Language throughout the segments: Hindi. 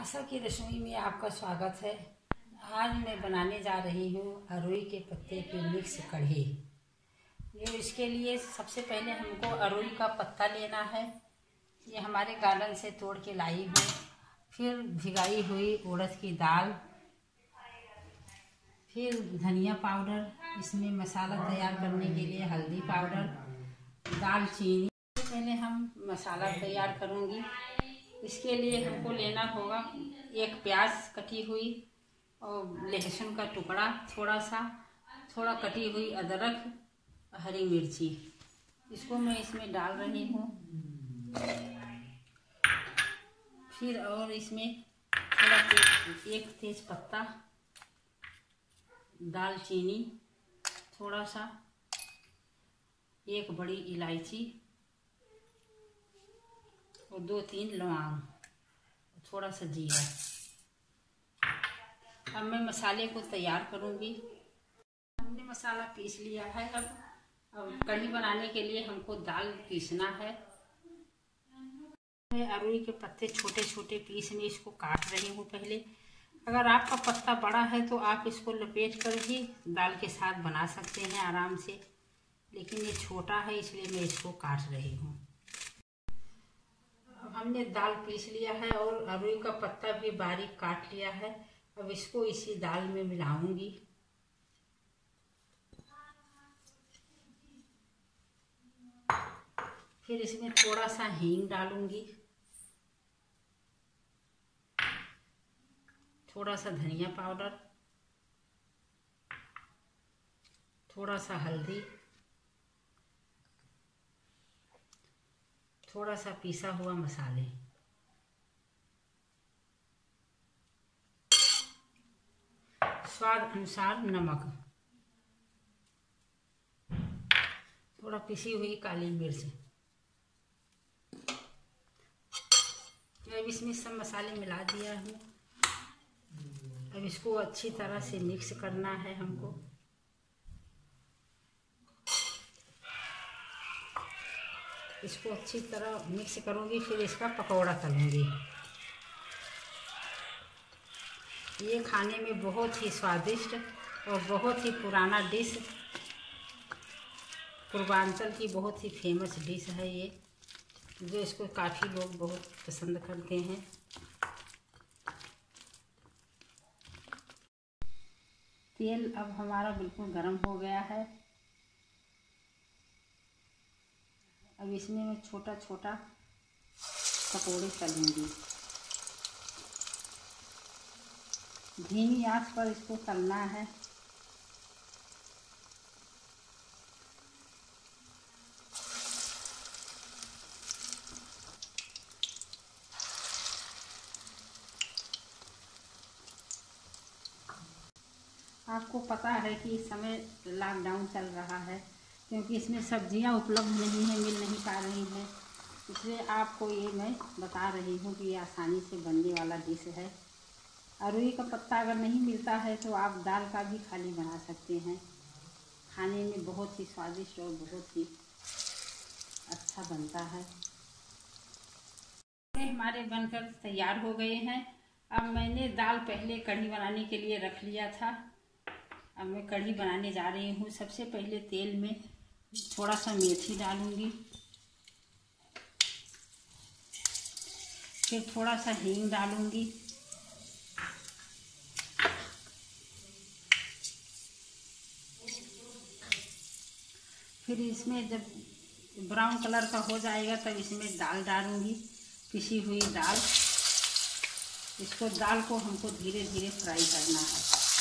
आशा की रसोई में आपका स्वागत है। आज मैं बनाने जा रही हूँ अरुई के पत्ते की मिक्स कढ़ी। इसके लिए सबसे पहले हमको अरुई का पत्ता लेना है। ये हमारे गार्डन से तोड़ के लाई हूँ। फिर भिगाई हुई उड़द की दाल, फिर धनिया पाउडर, इसमें मसाला तैयार करने के लिए हल्दी पाउडर, दालचीनी। पहले हम मसाला तैयार करूँगी। इसके लिए हमको लेना होगा एक प्याज कटी हुई और लहसुन का टुकड़ा थोड़ा कटी हुई अदरक, हरी मिर्ची। इसको मैं इसमें डाल रही हूँ। फिर और इसमें एक तेज पत्ता, दालचीनी थोड़ा सा, एक बड़ी इलायची और 2-3 लौंग, थोड़ा सा जीरा। अब मैं मसाले को तैयार करूँगी। हमने मसाला पीस लिया है। अब कढ़ी बनाने के लिए हमको दाल पीसना है। मैं अरुई के पत्ते छोटे छोटे पीस में इसको काट रही हूँ। पहले अगर आपका पत्ता बड़ा है तो आप इसको लपेट कर भी दाल के साथ बना सकते हैं आराम से, लेकिन ये छोटा है इसलिए मैं इसको काट रही हूँ। हमने दाल पीस लिया है और अरुई का पत्ता भी बारीक काट लिया है। अब इसको इसी दाल में मिलाऊंगी। फिर इसमें थोड़ा सा हींग डालूंगी, थोड़ा सा धनिया पाउडर, थोड़ा सा हल्दी, थोड़ा सा पिसा हुआ मसाले, स्वाद अनुसार नमक, थोड़ा पिसी हुई काली मिर्च। अब इसमें सब मसाले मिला दिया हूँ। अब इसको अच्छी तरह से मिक्स करना है हमको। इसको अच्छी तरह मिक्स करूँगी, फिर इसका पकौड़ा तलूँगी। ये खाने में बहुत ही स्वादिष्ट और बहुत ही पुराना डिश, पूर्वांचल की बहुत ही फेमस डिश है ये, जो इसको काफ़ी लोग बहुत पसंद करते हैं। तेल अब हमारा बिल्कुल गर्म हो गया है। अब इसमें मैं छोटा छोटा पकौड़े तलूँगी। धीमी आंच पर इसको तलना है। आपको पता है कि इस समय लॉकडाउन चल रहा है, क्योंकि इसमें सब्जियां उपलब्ध नहीं है, मिल नहीं पा रही हैं। इसलिए आपको ये मैं बता रही हूँ कि ये आसानी से बनने वाला डिश है। अरुई का पत्ता अगर नहीं मिलता है तो आप दाल का भी खाली बना सकते हैं। खाने में बहुत ही स्वादिष्ट और बहुत ही अच्छा बनता है। हमारे बनकर तैयार हो गए हैं। अब मैंने दाल पहले कढ़ी बनाने के लिए रख लिया था। अब मैं कढ़ी बनाने जा रही हूँ। सबसे पहले तेल में थोड़ा सा मेथी डालूंगी, फिर थोड़ा सा हींग डालूंगी, फिर इसमें जब ब्राउन कलर का हो जाएगा तब इसमें दाल डालूंगी, पिसी हुई दाल। इसको दाल को हमको धीरे धीरे फ्राई करना है।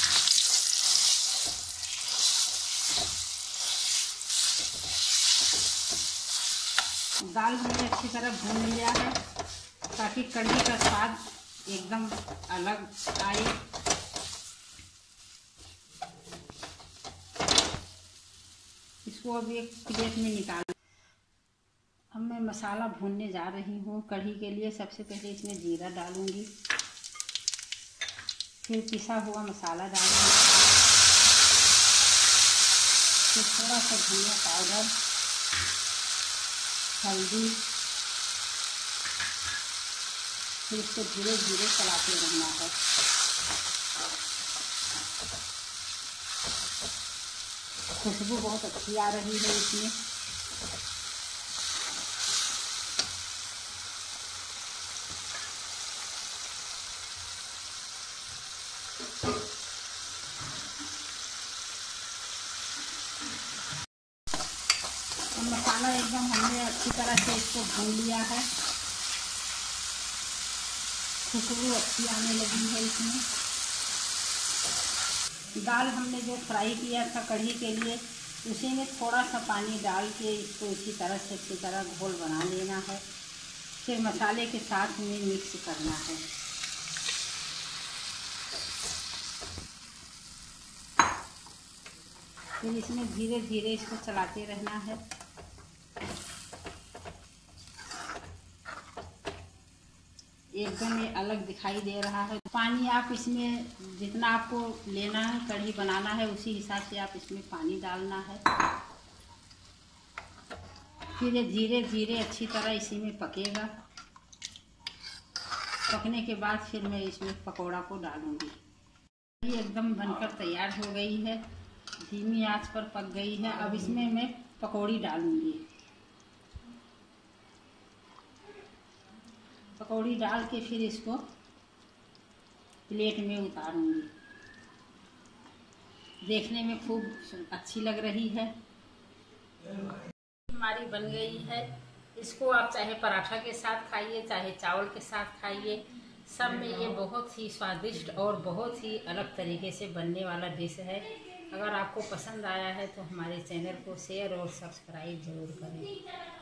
दाल हमने अच्छी तरह भून लिया है ताकि कढ़ी का स्वाद एकदम अलग आए। इसको अब एक प्लेट में निकाल। अब मैं मसाला भूनने जा रही हूँ कढ़ी के लिए। सबसे पहले इसमें जीरा डालूंगी, फिर पिसा हुआ मसाला डालूंगी, फिर थोड़ा सा धनिया पाउडर, हल्दी, फिर इसको धीरे धीरे चलाते रहना है। खुशबू बहुत अच्छी आ रही है इसमें। मसाला एकदम हमने अच्छी तरह से इसको भून लिया है। खुशबू अच्छी आने लगी है इसमें। दाल हमने जो फ्राई किया था कढ़ी के लिए, उसी में थोड़ा सा पानी डाल के इसको इसी तरह से अच्छी तरह घोल बना लेना है। फिर मसाले के साथ में मिक्स करना है। फिर इसमें धीरे धीरे इसको चलाते रहना है। एकदम ये अलग दिखाई दे रहा है। पानी आप इसमें जितना आपको लेना है, कढ़ी बनाना है, उसी हिसाब से आप इसमें पानी डालना है। फिर ये धीरे धीरे अच्छी तरह इसी में पकेगा। पकने के बाद फिर मैं इसमें पकौड़ा को डालूंगी। ये एकदम बनकर तैयार हो गई है, धीमी आंच पर पक गई है। अब इसमें मैं पकौड़ी डालूंगी। पकौड़ी डाल के फिर इसको प्लेट में उतारूंगी। देखने में खूब अच्छी लग रही है। हमारी बन गई है। इसको आप चाहे पराठा के साथ खाइए, चाहे चावल के साथ खाइए, सब में ये बहुत ही स्वादिष्ट और बहुत ही अलग तरीके से बनने वाला डिश है। अगर आपको पसंद आया है तो हमारे चैनल को शेयर और सब्सक्राइब ज़रूर करें।